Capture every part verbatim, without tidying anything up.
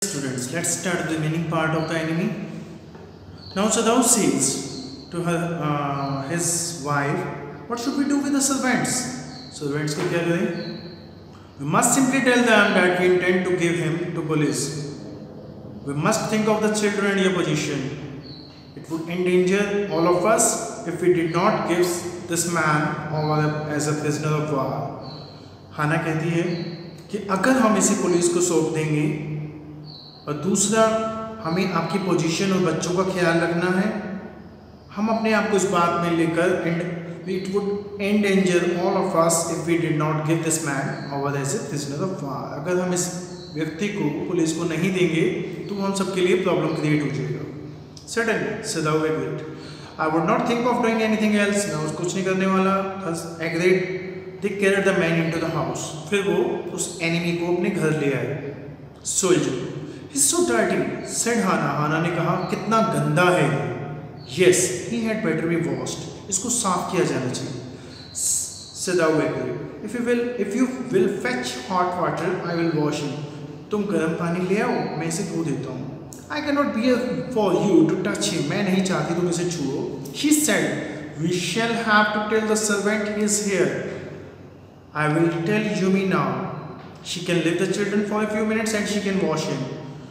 Students, let's start the remaining part of the enemy. Now Sadao says to her, uh, his wife, what should we do with the servants? Servants को क्या करें? We must simply tell them that we intend to give him to police. We must think of the children in your position. It would endanger all of us if we did not give this man over as a prisoner of war. हाना कहती है कि अगर हम इसे police को सौंप देंगे और दूसरा हमें आपकी पोजीशन और बच्चों का ख्याल रखना है, हम अपने आप को इस बात में लेकर and it would endanger all of us if we did not give this man over as a prisoner of war. अगर हम इस व्यक्ति को पुलिस को नहीं देंगे तो हम सबके लिए प्रॉब्लम क्रिएट हो जाएगा. Suddenly Sadao agreed. I would not think of doing anything else. मैं कुछ नहीं करने वाला. Agreed. They carried the man into the house. फिर वो उस एनिमी को अपने घर ले आए. Soldier. He's so dirty, said Hana. Hana ने कहा कितना गंदा है. Yes, he had better be washed. इसको साफ किया जाना चाहिए. Sadao agreed. If you will, if you will fetch hot water, I will wash him. तुम गर्म पानी ले आओ, मैं इसे धो देता हूँ. I cannot bear for you to touch him. मैं नहीं चाहती तुम इसे छुओ. She said, we shall have to tell the servant he is here. I will tell Yumi now. She can leave the children for a few minutes and she can wash him.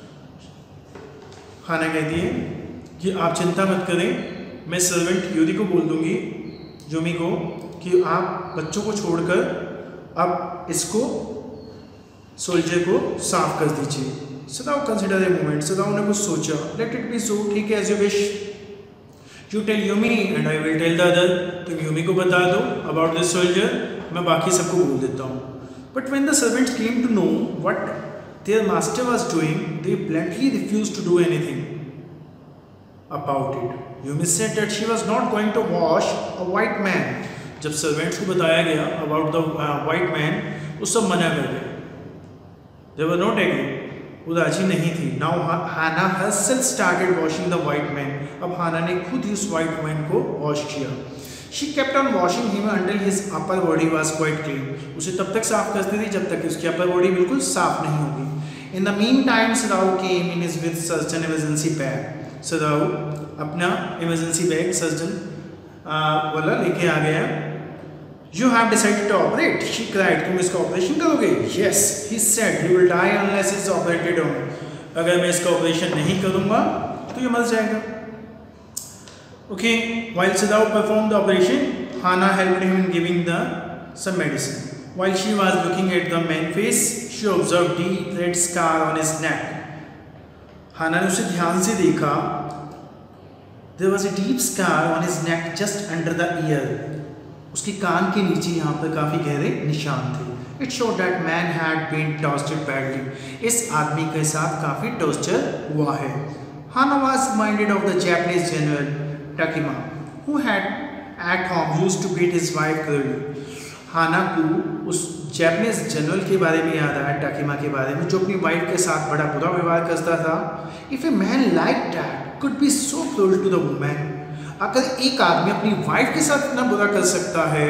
खाना कहती है कि आप चिंता मत करें, मैं servant Yuri को बोल दूंगी, यूमी को, कि आप बच्चों को छोड़कर अब इसको सोल्जर को साफ कर दीजिए. सदाऊ कंसिडर ए मोमेंट. सदाऊ ने कुछ सोचा. Let it be so. ठीक है, as you wish. You tell Yumi and I will tell the other. तुम यूमी को बता दो अबाउट दिस सोल्जर, मैं बाकी सबको बोल देता हूँ. But when the servants came to know what their master was doing, they bluntly refused to do anything about it. Yumi said that she was not going to wash a white man. जब servants को बताया गया about the uh, white man, वो सब मना कर गए. They were not agree. वो राजी नहीं थी. Now Hana herself started washing the white man. अब हाना ने खुद ही उस white man को wash किया. She kept on washing him until his upper body was quite clean. उसे तब तक साफ करती थी जब तक उसकी upper body बिल्कुल साफ नहीं होगी. In the meantime, Sadao came in his with such an emergency bag. Sadao अपना emergency bag surgeon वाला लेके आ गया. You have decided to operate, she cried. तुम इसका ऑपरेशन करोगे? Yes, he said. He will die unless it's operated on. अगर मैं इसका ऑपरेशन नहीं करूँगा तो ये मर जाएगा. Okay, while Sadao performed the operation, Hana helped him in giving the some medicine. While she was looking at the man's face, she observed deep red scar on his neck. Hana ने उसे ध्यान से देखा. There was a deep scar on his neck just under the ear. उसकी कान के नीचे यहाँ पर काफी गहरे निशान थे. It showed that man had been tortured badly. इस आदमी के साथ काफी टॉर्चर हुआ है. Hana was reminded of the Japanese general Takima, who had at home used to beat his wife cruelly. हाना को उस जापानीज जनरल के बारे में याद आया, टाकिमा के बारे में, जो अपनी वाइफ के साथ बड़ा बुरा व्यवहार करता था. If a man like that could be so cruel to the woman, अगर एक आदमी अपनी वाइफ के साथ इतना बुरा कर सकता है,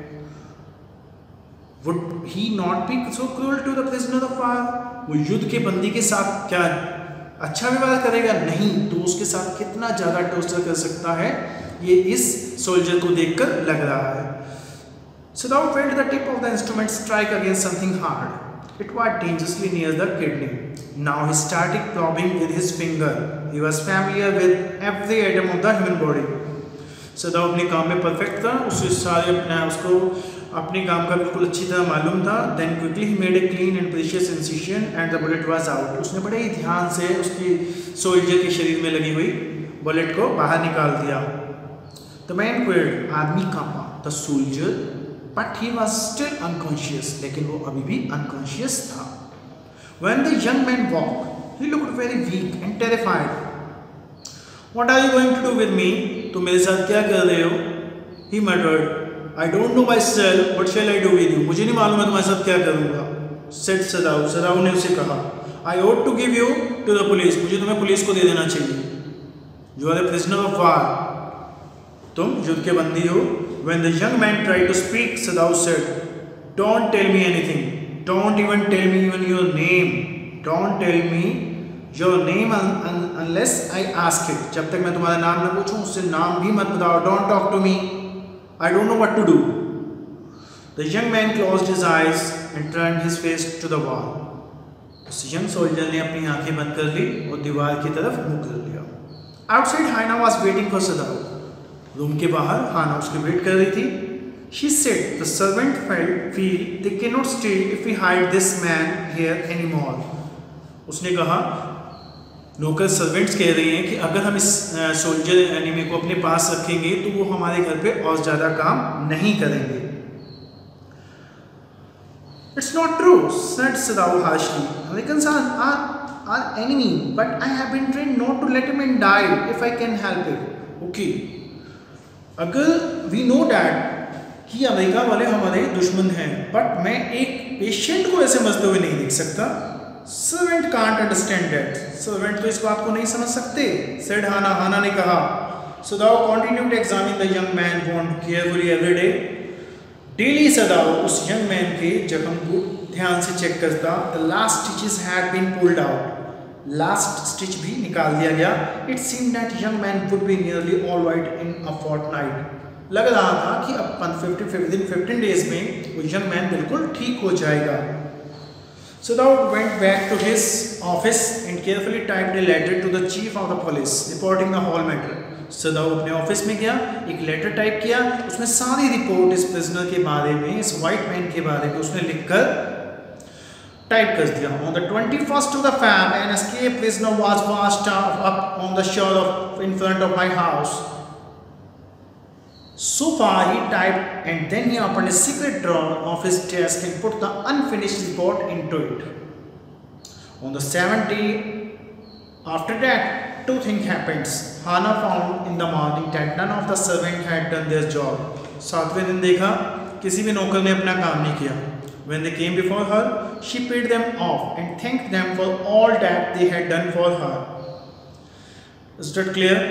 would he not be so cruel to the prisoner of war? वो युद्ध के बंदी के साथ क्या अच्छा व्यवहार करेगा? नहीं, तो उसके साथ कितना ज़्यादा टॉर्चर कर सकता है, ये इस सोल्जर को देखकर लग रहा है. Sadao felt the tip of the instrument strike against something hard. It was dangerously near the kidney. Now he started probing with his finger. He was familiar with every atom of the human body. Sadao अपने काम में perfect था. उसे सारे अपने उसको अपने काम का बिल्कुल अच्छी तरह मालूम था. Then quickly he made a clean and precious incision and the bullet was out. उसने बड़े ही ध्यान से उसकी सोल्जर के शरीर में लगी हुई बुलेट को बाहर निकाल दिया. The man quailed. आदमी कांपा. The soldier, but he was still unconscious. लेकिन वो अभी भी unconscious था. When the young man walked, he looked very weak and terrified. What are you going to do with me? तुम मेरे साथ क्या कर रहे हो? He muttered. I don't know myself. What shall I do with you? मुझे नहीं मालूम मैं तुम्हारे साथ क्या करूँगा. Said Sadao. Sadao ने उसे कहा. I ought to give you to the police. मुझे तुम्हें पुलिस को दे देना चाहिए. You are a prisoner of war. तुम युद्ध के बंदी हो. When the young man tried to speak, Sadao said, "Don't tell me anything. Don't even tell me even your name. Don't tell me your name unless I ask it, जब तक मैं तुम्हारा नाम ना पूछूं उससे नाम भी मत बताओ. Don't talk to me, I don't know what to do. The young man closed his eyes and turned his face to the wall. उस यंग सोल्जर ने अपनी आंखें बंद कर ली और दीवार की तरफ मुंह कर लिया. Outside Hana was waiting for Sadao. Room के बाहर हाना उसके वेट कर रही थी. She said, the servant feel they cannot stay if we hide this man here anymore. उसने कहा, नौकर सर्वेंट्स कह रही हैं कि अगर हम इस सोल्जर एनिमी को अपने पास रखेंगे तो वो हमारे घर पे और ज़्यादा काम नहीं करेंगे. It's not true, said Sadao harshly. Americans are, are, are enemy, but I have been trained not to let him die if I can help it. Okay. अगर we know that कि अमेरिका वाले हमारे दुश्मन हैं, but मैं एक patient को ऐसे मरते हुए नहीं देख सकता. Servant can't understand that. Servant तो इस बात को नहीं समझ सकते. सेड हाना. हाना ने कहा. Sadao continue to examine the young man wound carefully every day. डेली सदाओ उस यंग मैन के जख्म को ध्यान से चेक करता. The last stitches had been pulled out. Last stitch भी निकाल दिया गया. It seemed that young man would be nearly all right in a fortnight. लग रहा था कि अब फिफ्टीन डेज में वो यंग मैन बिल्कुल ठीक हो जाएगा. Sadao went back to his office and carefully typed a letter to the chief of the police reporting the whole matter. Sadao अपने ऑफिस में गया, एक लेटर टाइप किया, उसमें सारी रिपोर्ट इस प्रिजनर के बारे में, इस वाइट मैन के बारे में उसने लिखकर टाइप कर दिया. On the twenty-first of the Feb, an escaped prisoner was washed up on the shore of in front of my house. So far he typed and then he opened a secret drawer of his desk and put the unfinished report into it. On the seventh day after that, two things happened. Hana found in the morning that none of the servants had done their job. सातवें दिन देखा किसी भी नौकर ने अपना काम नहीं किया. When they came before her, she paid them off and thanked them for all that they had done for her. Is that clear?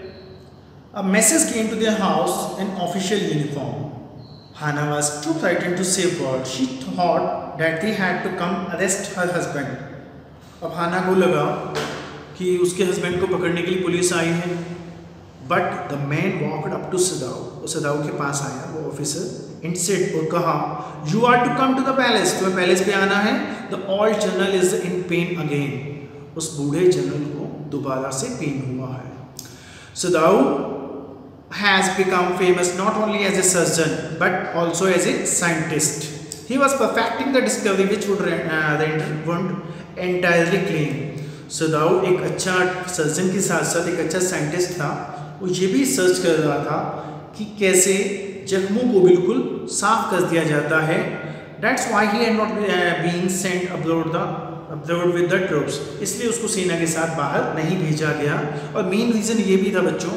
A message came to their house in official uniform. Hana was too frightened to say word. She thought that they had to come arrest her husband. अब हाना को लगा कि उसके husband को पकड़ने के लिए police आई है. But the man walked up to Sadao. वो सदाऊ के पास आया वो ऑफिसर. And said और कहा, You are to come to the palace. तुम्हें पैलेस पे आना है. The old general is in pain again. उस बूढ़े जनरल को दोबारा से पेन हुआ है. Sadao has become famous not only as a surgeon but also as a scientist. He was perfecting the discovery which would uh, render wound entirely clean. Sadao एक अच्छा surgeon के साथ साथ एक अच्छा साइंटिस्ट था. वो ये भी सर्च कर रहा था कि कैसे जख्मों को बिल्कुल साफ कर दिया जाता है. That's why he had not uh, been sent abroad the abroad with the troops. इसलिए उसको सेना के साथ बाहर नहीं भेजा गया. और मेन रीज़न ये भी था बच्चों,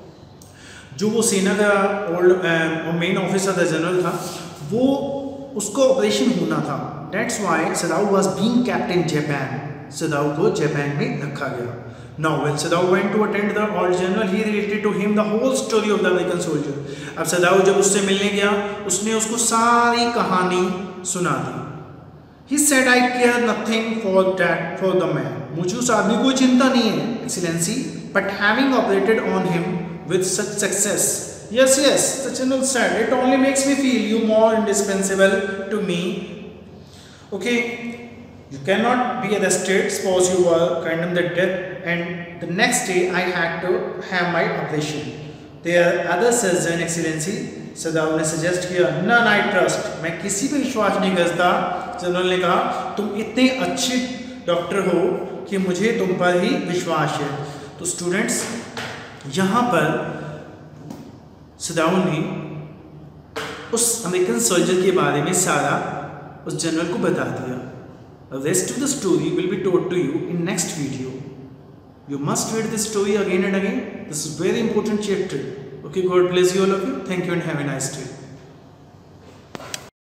जो वो सेना का ओल्ड मेन ऑफिसर था, जनरल था, वो उसको ऑपरेशन होना था. That's why Sadao was being kept in Japan. Sadao को जापान में रखा गया. Now when Sadao went to attend the old general, he related to him the whole story of the American soldier. अब Sadao जब उससे मिलने गया, उसने उसको सारी कहानी सुना दी. He said, I care nothing for that for the man. मुझे उस आदमी को चिंता नहीं है, Excellency, but having operated on him with such success. Yes, yes, the general said, it only makes me feel you more indispensable to me. Okay, you cannot be arrested. Suppose you were condemned to death and the next day I had to have my operation. There are other surgeons, Excellency. सदाऊ ने suggest किया. None I trust. मैं किसी पे विश्वास नहीं करता. General ने कहा, तुम इतने अच्छे डॉक्टर हो कि मुझे तुम पर ही विश्वास है. तो स्टूडेंट्स, यहाँ पर सदाऊ ने उस अमेरिकन सोल्जर के बारे में सारा उस जनरल को बता दिया. The rest of the story will be told to you in next video. You must read this story again and again. This is very important chapter. Okay, God bless you all of you. Thank you and have a nice day.